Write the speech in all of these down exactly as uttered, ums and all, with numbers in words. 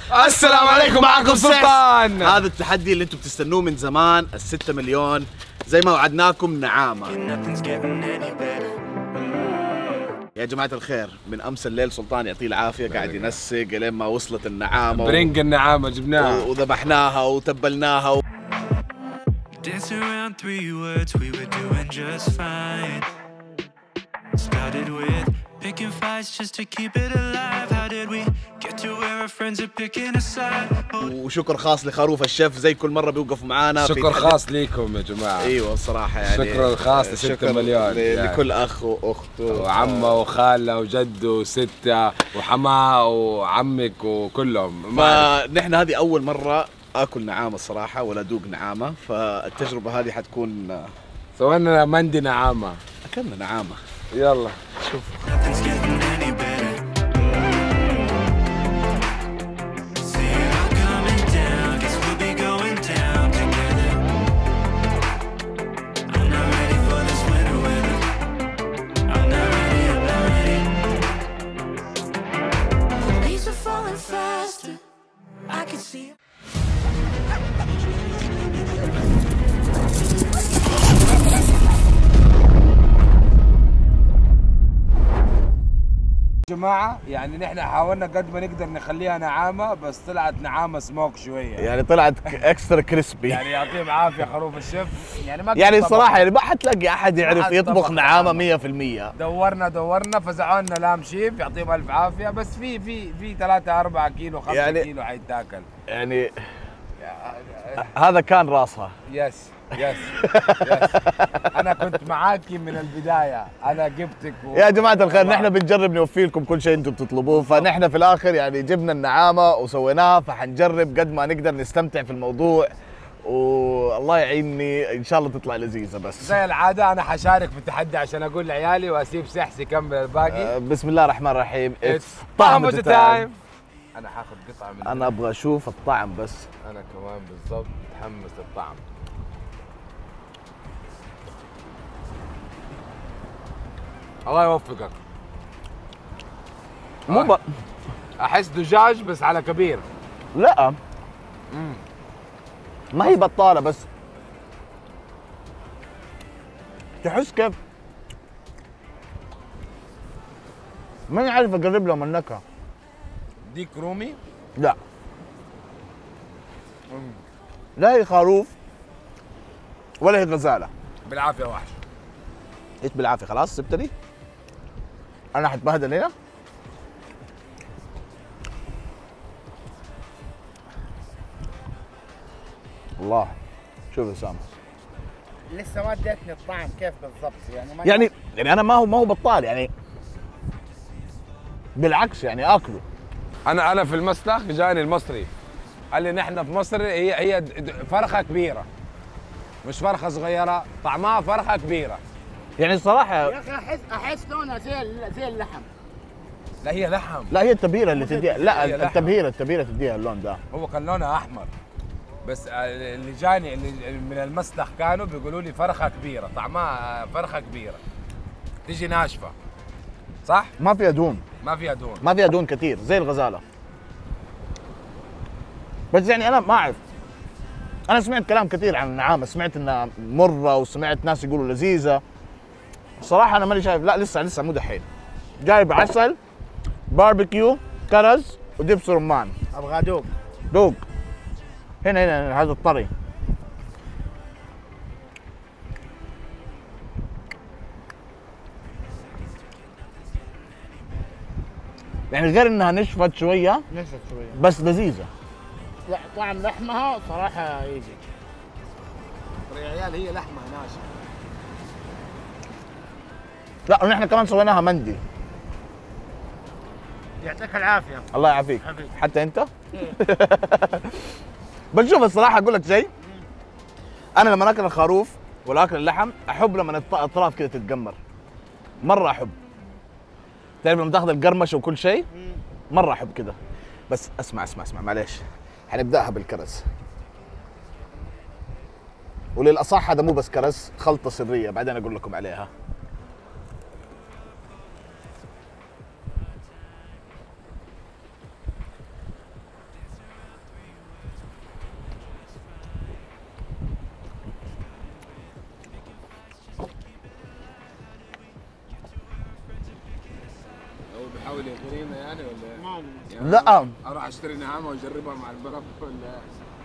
السلام عليكم، معكم سلطان. هذا التحدي اللي انتم بتستنوه من زمان، الستة مليون زي ما وعدناكم نعامة. يا جماعة الخير، من أمس الليل سلطان يعطيه العافية قاعد ينسق لين ما وصلت النعامة. برنج النعامة جبناها وذبحناها وتبلناها و... Dancing around three words, we were doing just fine. Started with picking fights just to keep it alive. How did we get to where our friends are picking a side? وشكر خاص لخروف الشيف زي كل مرة بيوقفوا معانا. شكر خاص ليكم يا جماعة. ايوه الصراحة يعني شكر خاص لستة مليون ل... يعني. لكل أخ وأخت وعمة وخالة وجد وستة وحماه وعمك وكلهم. فنحن هذه أول مرة آكل نعامة الصراحة ولا دوق نعامة، فالتجربة هذه حتكون سوينا مندي نعامة. أكلنا نعامة. يلا شوف. جماعة يعني نحن حاولنا قد ما نقدر نخليها نعامة، بس طلعت نعامة سموك شوية، يعني طلعت اكسترا كريسبي. يعني يعطيهم عافية خروف الشيف. يعني ما يعني الصراحة يعني ما حتلاقي أحد يعرف يطبخ نعامة مية في المية. دورنا دورنا فزعوا لنا لام شيف يعطيهم ألف عافية، بس في في في ثلاثة أربعة كيلو خمسة يعني كيلو حيتاكل. يعني هذا كان راسها. يس يس يس انا كنت معاكي من البدايه، انا جبتك و... يا جماعه الخير نحن بنجرب نوفي لكم كل شيء انتم بتطلبوه، فنحن في الاخر يعني جبنا النعامه وسويناها، فحنجرب قد ما نقدر نستمتع في الموضوع، والله يعيني ان شاء الله تطلع لذيذه. بس زي العاده انا حشارك في التحدي عشان اقول لعيالي واسيب سحس يكمل الباقي. أه بسم الله الرحمن الرحيم. طعم تايم. انا حاخذ قطعه من انا ابغى اشوف الطعم بس. انا كمان بالضبط متحمس للطعم. الله يوفقك. مو ب... احس دجاج بس على كبير. لا مم. ما هي بطاله بس تحس كيف ماني عارف اقرب لهم النكهه. ديك رومي؟ لا مم. لا هي خروف ولا هي غزاله. بالعافيه وحش. ايش بالعافيه؟ خلاص سبت لي انا حتبهدل هنا. الله شوف يا اسامه لسه ما اديتني الطعم كيف بالضبط يعني ما يعني يعني انا ما هو ما هو بطال يعني، بالعكس يعني اكله. انا انا في المسلخ جاني المصري قال لي نحن في مصر هي هي فرخه كبيره مش فرخه صغيره، طعمها فرخه كبيره. يعني الصراحه يا اخي احس احس لونها زي زي اللحم. لا هي لحم. لا هي التبهيره اللي تديها. لا التبهيره التبهيره تديها اللون ده. هو كان لونها احمر بس اللي جاني اللي من المسلخ كانوا بيقولوا لي فرخه كبيره، طعمها فرخه كبيره تيجي ناشفه صح؟ ما فيها دهون. ما فيها دهون. ما فيها دهون كثير زي الغزاله. بس يعني انا ما اعرف، انا سمعت كلام كثير عن النعامه، سمعت انها مره وسمعت ناس يقولوا لذيذه. الصراحه انا ماني شايف، لا لسه لسه مو دحين. جايب عسل باربيكيو كرز ودبس رمان. ابغى ادوق. دوق هنا هنا, هنا هذا الطري. يعني غير انها نشفت شويه نشفت شويه بس لذيذه. لا طعم لحمها صراحه يجي. يا عيال هي لحمها ناشفه. لا ونحن كمان سويناها مندي. يعطيك العافيه. الله يعافيك حتى انت. بس شوف الصراحه اقول لك شيء، انا لما اكل الخروف ولا اكل اللحم احب لما الاطراف كذا تتقمر، مره احب. تعرف لما تاخذ القرمشه وكل شيء مره احب كذا. بس اسمع اسمع اسمع معليش، حنبداها بالكرز. وللاصح هذا مو بس كرز، خلطه سريه بعدين اقول لكم عليها. لنا يعني ولا ما يعني لا اروح اشتري نعامه واجربها مع البرف ولا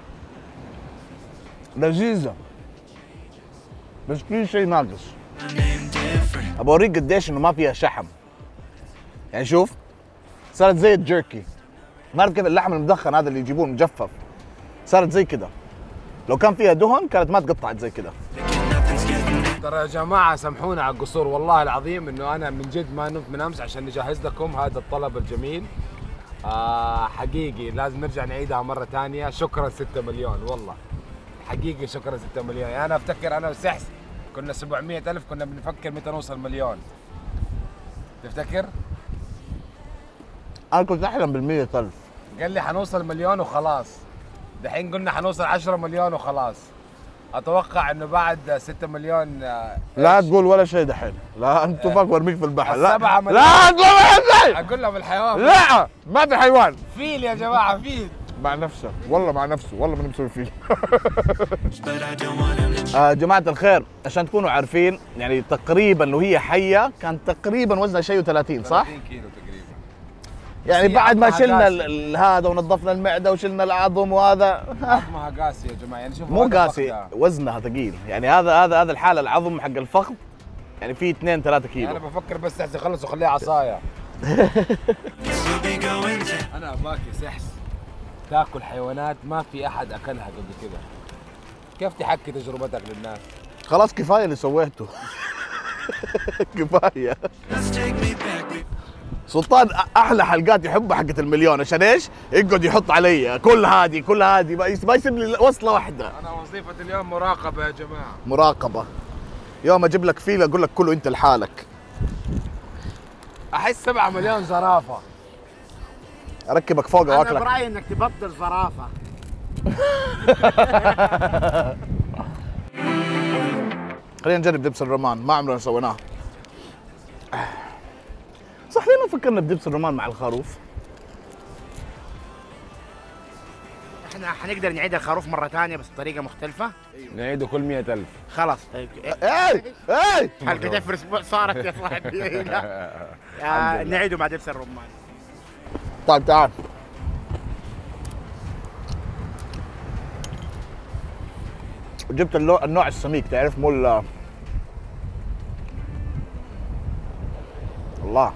لذيذة بس في شيء ناقص. My name different. أبوريك قديش إنه ما فيها شحم. يعني شوف صارت زي الجيركي. ما كيف اللحم المدخن هذا اللي يجيبوه مجفف صارت زي كده. لو كان فيها دهن كانت ما تقطعت زي كده. Thinking nothing's getting ترى يا جماعه سامحونا على القصور والله العظيم انه انا من جد ما نمت من امس عشان نجهز لكم هذا الطلب الجميل. آه حقيقي لازم نرجع نعيدها مره ثانيه. شكرا ستة مليون والله حقيقي شكرا ستة مليون. يعني انا افتكر انا وسحس كنا سبعمية ألف كنا بنفكر متى نوصل مليون. تفتكر؟ أنا كنت أحلم بالمية ألف. قال لي حنوصل مليون وخلاص. دحين قلنا حنوصل عشرة مليون وخلاص. اتوقع انه بعد ستة مليون آه، لا إيش؟ تقول ولا شيء دحين. لا أنت تفك برميك في البحر. لا السبعة مليون. لا تقول ولا شيء. اقول لهم الحيوان لا ما في حيوان. فيل يا جماعه فيل. مع نفسه والله مع نفسه والله ما مسوي فيه. but I don't want him to آه جماعة الخير عشان تكونوا عارفين يعني تقريبا وهي حية كان تقريبا وزنها شيء وثلاثين صح؟ ثلاثين كيلو تقريبا. يعني هي بعد ما عظمها شلنا قاسي. ال- ال- هذا ونظفنا المعدة وشلنا العظم وهذا عظمها قاسي يا جماعه يعني شوفوا مو هذا قاسي فخدة. وزنها ثقيل يعني هذا هذا هذا الحالة العظم حق الفخذ يعني فيه اثنين ثلاثة انا كيلو. بفكر بس سحس يخلص وخليها عصايه. still be going down. انا اباك يا سحس تاكل حيوانات ما في احد اكلها قبل كده. كيف تحكي تجربتك للناس؟ خلاص كفاية اللي سويته. كفاية. Let's take me back. We سلطان أ- احلى حلقات يحبها حقة المليون عشان ايش؟ يقعد يحط علي كل هذه كل هذه ما يس- ما يسيب لي وصلة واحدة. انا وظيفه اليوم مراقبه يا جماعه. مراقبة. يوم اجيب لك فيل اقول لك كله انت لحالك. احس سبعة مليون زرافه. اركبك فوق انا واكلك. برايي انك تبطل زرافه. خلينا نجرب دبس الرمان ما عمرنا سويناه. صح ليه ما فكرنا بدبس الرمان مع الخروف؟ احنا حنقدر نعيد الخروف مره ثانيه بس بطريقه مختلفه. نعيده كل مئة ألف. خلاص اي اي حلقه افر اسبوع صارت يا صاحبي. لا. آه، نعيده مع دبس الرمان. طيب تعال. جبت اللو- النوع السميك تعرف مو ال- الله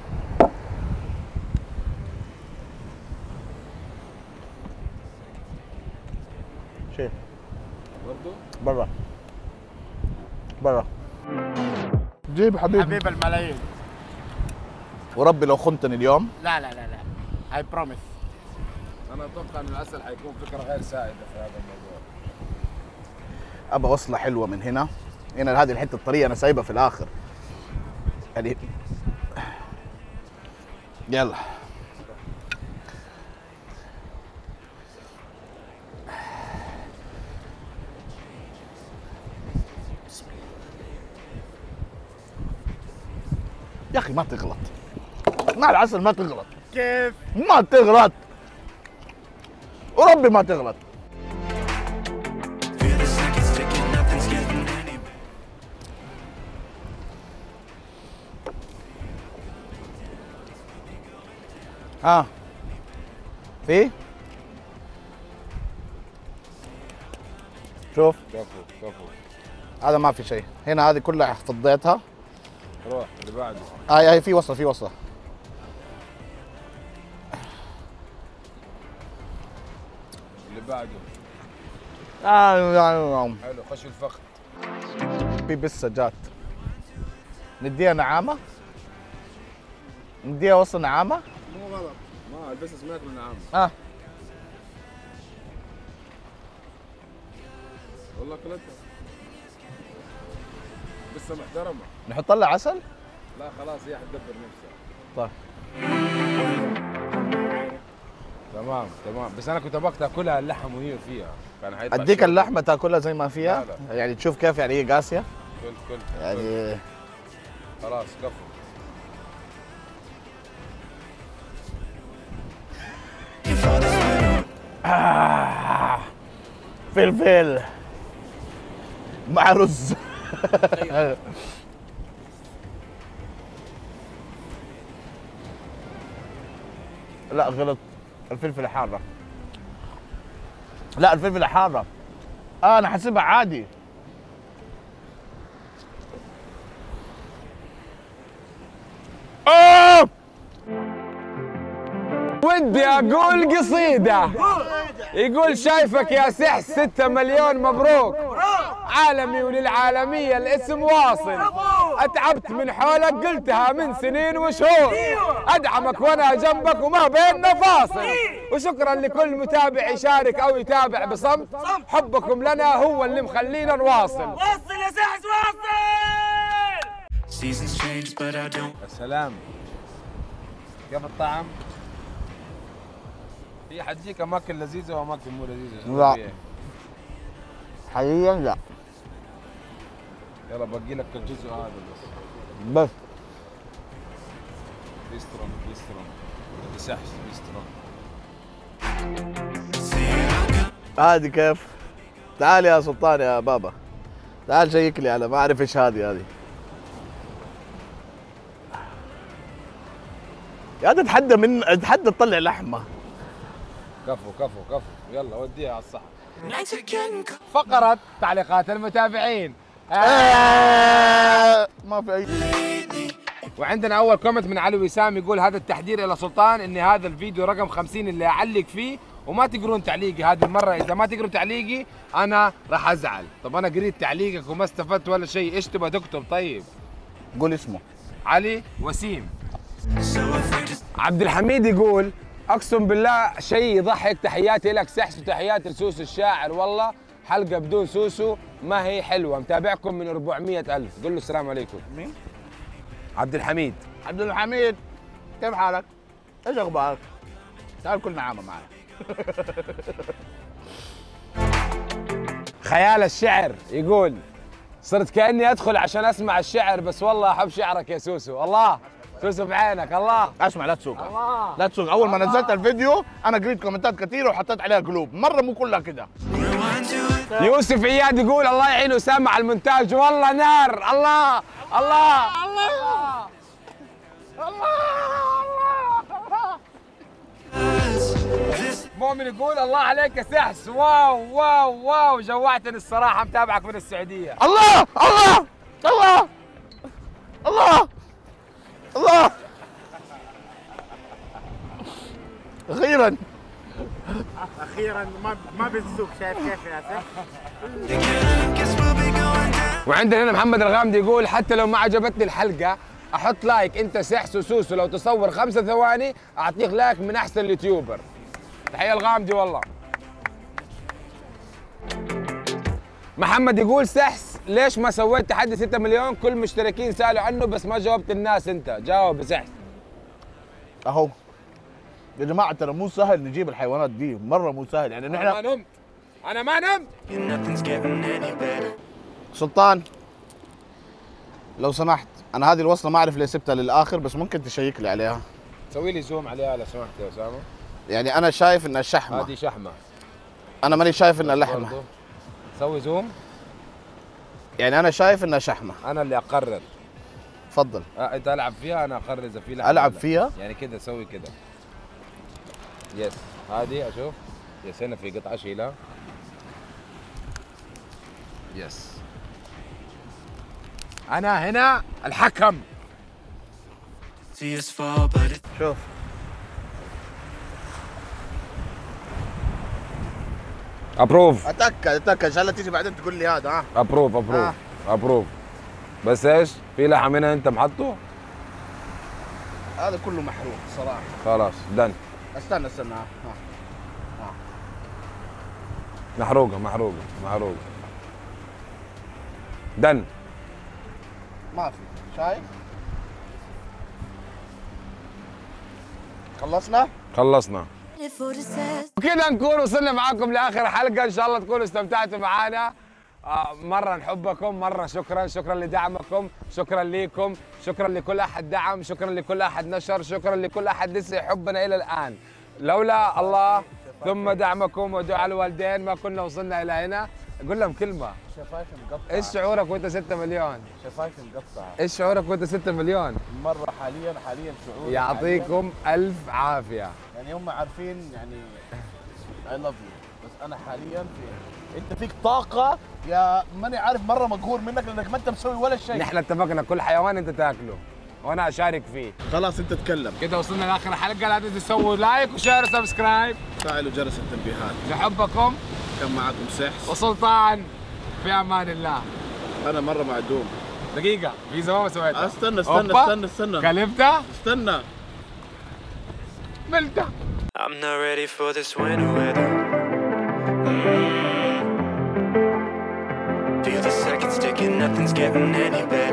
شيء برضه برا برا جيب حبيبي حبيب الملايين. وربي لو خنتني اليوم لا لا لا لا اي بروميس. انا اتوقع ان العسل حيكون فكره غير سائده في هذا الموضوع. ابى وصله حلوه من هنا هنا هذه الحته الطريه انا سايبها في الاخر يعني يلا يا اخي ما تغلط مع العسل ما تغلط كيف؟ ما تغلط وربي ما تغلط. feel the seconds ticking. Nothing's getting any better. ها في شوف كفو كفو. هذا ما في شيء هنا هذه كلها فضيتها. روح اللي بعده. هاي هاي في وصله في وصله اللي بعده. آه حلو خش الفخذ. في بسه جات نديها نعامه نديها وصل نعامه مو غلط. ما البسس ما ياكلوا نعام. اه والله كلتها. لسه محترمه. نحط لها عسل. لا خلاص هي حتدبر نفسها. طيب تمام تمام بس انا كنت ابغى تاكلها اللحم وهي فيها كان حيطلع اديك شيء. اللحمه تاكلها زي ما فيها لا يعني تشوف كيف يعني هي قاسيه كل كل كل. يعني خلاص كفو. آه. فلفل مع رز. لا غلط، الفلفل حاره. لا الفلفل حاره. اه انا حاسبها عادي. آه! ودي اقول قصيدة، يقول شايفك يا سحس ستة مليون مبروك، عالمي وللعالمية الاسم واصل، اتعبت من حولك قلتها من سنين وشهور، ادعمك وانا جنبك وما بيننا فاصل، وشكرا لكل متابع يشارك او يتابع بصمت، حبكم لنا هو اللي مخلينا نواصل. وصل يا سحس وصل. Seasons change, but I don't. السلام. كيف الطعم؟ في حتجيك اماكن لذيذه واماكن مو لذيذه. لا حاليا لا. يلا باقي لك الجزء هذا بس. بس بيسترون بيسترون بسحس بيسترون. هذه كيف؟ تعال يا سلطان يا بابا، تعال شيك لي على، ما اعرف ايش هذه هذه. يا تتحدى من تتحدى تطلع لحمه. كفو كفو كفو، يلا وديها على الصحة. فقرة تعليقات المتابعين. آه ما في اي. وعندنا اول كومنت من علي وسام يقول هذا التحذير الى سلطان ان هذا الفيديو رقم خمسين اللي اعلق فيه وما تقرون تعليقي هذه المره، اذا ما تقروا تعليقي انا راح ازعل. طب انا قريت تعليقك وما استفدت ولا شيء، ايش تبغى تكتب طيب؟ قول اسمه. علي وسيم. عبد الحميد يقول اقسم بالله شيء يضحك، تحياتي لك سحس وتحياتي لسوسو الشاعر، والله حلقه بدون سوسو ما هي حلوه، متابعكم من أربعمية ألف. قول له السلام عليكم. مين؟ عبد الحميد. عبد الحميد كيف حالك؟ ايش اخبارك؟ تعال كل نعامه معي. خيال الشعر يقول صرت كاني ادخل عشان اسمع الشعر، بس والله احب شعرك يا سوسو. الله سوسو بعينك. الله اسمع لا تسوق. الله لا تسوق. اول ما الله. نزلت الفيديو انا قريت كومنتات كثيره وحطيت عليها قلوب، مره مو كلها كده. يوسف اياد يقول الله يعين اسامه على المونتاج، والله نار. الله الله الله مؤمن يقول الله عليك يا سحس، واو واو واو جوعتني الصراحه، متابعك من السعوديه. الله الله الله الله الله. اخيرا اخيرا ما ما بتسوق، شايف كيف يا سحس؟ وعندنا هنا محمد الغامدي يقول حتى لو ما عجبتني الحلقه احط لايك، انت سحس وسوسو لو تصور خمسة ثواني اعطيك لايك من احسن اليوتيوبر. تحيه الغامدي والله. محمد يقول سحس ليش ما سويت تحدي ستة مليون؟ كل مشتركين سالوا عنه بس ما جاوبت الناس، انت جاوب يا سحس. اهو يا جماعه ترى مو سهل نجيب الحيوانات دي، مره مو سهل يعني انا نحن. ما نمت انا ما نمت. سلطان لو سمحت، انا هذه الوصله ما اعرف ليه سبتها للاخر، بس ممكن تشيك لي عليها. سوي لي زوم عليها لو سمحت يا اسامه. يعني انا شايف انها شحمه. هذه شحمه. انا ماني شايف انها لحمه. برضو. سوي زوم. يعني انا شايف انها شحمه. انا اللي اقرر. تفضل. أه انت العب فيها، انا اقرر اذا في لحمه. العب ولا. فيها؟ يعني كده سوي كده. يس هذه اشوف. يس هنا في قطعه شيلها. يس انا هنا الحكم. شوف ابروف اتاكد اتاكد ان شاء الله تيجي بعدين تقول لي هذا. ها ابروف ابروف آه. ابروف. بس ايش؟ في لحم هنا انت محطه؟ هذا كله محروق صراحه. خلاص دن. استنى استنى. ها ها محروقه محروقه محروقه. دن. ما في. شايف؟ خلصنا؟ خلصنا. وكذا نكون وصلنا معاكم لاخر حلقه، ان شاء الله تكونوا استمتعتوا معنا. آه مره نحبكم، مره شكرا شكرا لدعمكم، شكرا لكم، شكرا لكل احد دعم، شكرا لكل احد نشر، شكرا لكل احد لسه يحبنا الى الان. لولا الله ثم دعمكم ودعاء الوالدين ما كنا وصلنا الى هنا. قول لهم كلمه. شفايفي مقطعه. ايش شعورك وانت ستة مليون؟ شفايفي مقطعه. ايش شعورك وانت ستة مليون؟ مره حاليا حاليا شعور يعطيكم الف عافيه. يعني هم عارفين يعني اي لاف يو، بس انا حاليا في انت فيك طاقه يا ماني عارف، مره مقهور منك لانك ما انت مسوي ولا شيء. نحن اتفقنا كل حيوان انت تاكله وانا اشارك فيه. خلاص انت تتكلم. كده وصلنا لاخر الحلقه، لا تنسوا تسووا لايك وشير وسبسكرايب. فعلوا جرس التنبيهات. نحبكم. كان معكم سحس وسلطان، في امان الله. انا مره معدوم. دقيقه في زمان ما سويتها. استنى استنى استنى استنى كلمتها؟ استنى ملتها. I'm not ready for this winter weather. Mm. Feel the seconds ticking, nothing's getting any better.